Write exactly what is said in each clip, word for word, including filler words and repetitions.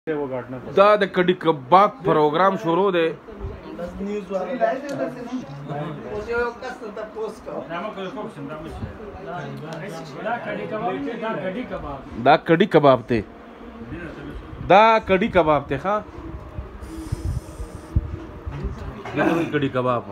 دا د کډي کباب پروګرام شروع دی. دا کډي کباب دی. دا کډي کباب دی. ها دا کډي کباب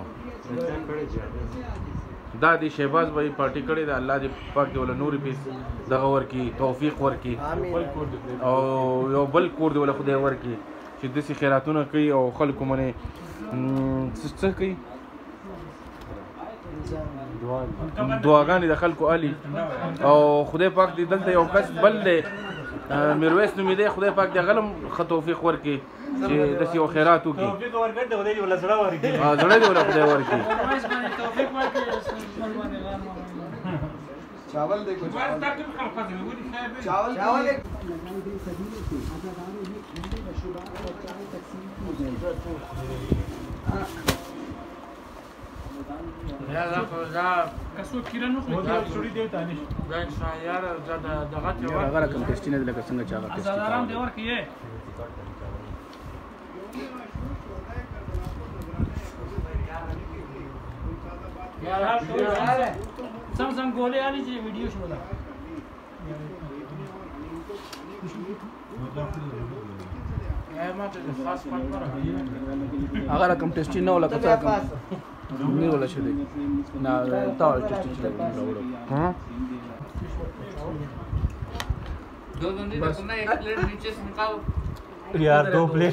دا دی شهباز بھائی پارټي کړي دا. الله دې پاک دې ولا نور پیس دغه ورکی توفیق ورکی او یو بل کور دی ولا خدای ورکی چې داسې خیراتونه کوي او خلکو باندې څه کوي دعاګانې د خلکو الي او خدای پاک دې دلته یو کس بل دی میرویس نومې دی. خدای پاک دې غلم ښه توفیق ورکړي چې داسې یو خیرات وکړي. توفیق ورکړي د خدای دې ولا زړه ورکړي. زړه دې ولا خدای ورکړي. चावल देखो चावल चावल चावल या दा जा कसो किरणो खो जा छोड़ी दे तानिश जा यार जा दगा ته ور هغه کوم ټیسټ نه لکه څنګه چا ټیسټ آرام دی ور کیه यार सम सम गोले आली जी वीडियो शो ला अगर कम टेस्टी ना होला कथा कम नहीं होला छे ना ता टेस्टी छे हां दो बंदे देखो ना एक प्लेट नीचे से निकालो यार दो प्लेट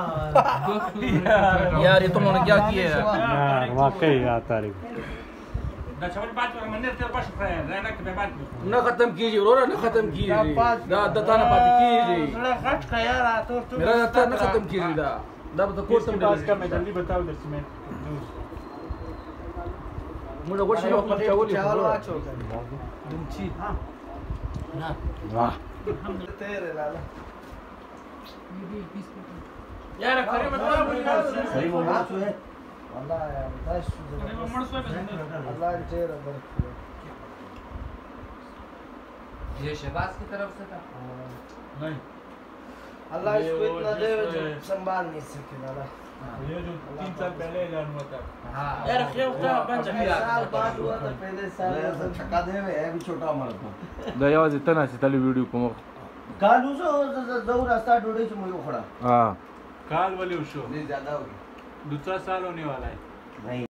यार ये तुम लोगों ने क्या किया यार वाकई यार तारीख دا چاول بات پر منیر تر باش خره نه کې به بات نه ختم کیږي ورور نه ختم کیږي دا د تا نه پات کیږي نه غټ کا یار اته تو میرا ته نه ختم کیږي دا دا به کوټ تم پاس کا مې جلدی بتاو در سیمه موږ وښه یو پر چاول چاول واچو دمچی ها نه واه الحمدلله تیرے لالا یار کریم الله صحیح موضوع ہے والله यार बस अल्लाह तेरा बरकत ये शहबाज की तरफ से था नहीं अल्लाह इसको इतना दे जो संभाल नहीं सके दादा ये जो तीन साल पहले ऐलान हुआ था हां यार खेव था बन गया साल बाद हुआ था पहले साल छक्का दे है अभी छोटा उम्र था दा यार इतना से तले वीडियो को काल उसो दौर रास्ता डोडे से मुझे खड़ा हां काल वाले उसो नहीं ज्यादा हो गया दूसरा साल होने वाला है नहीं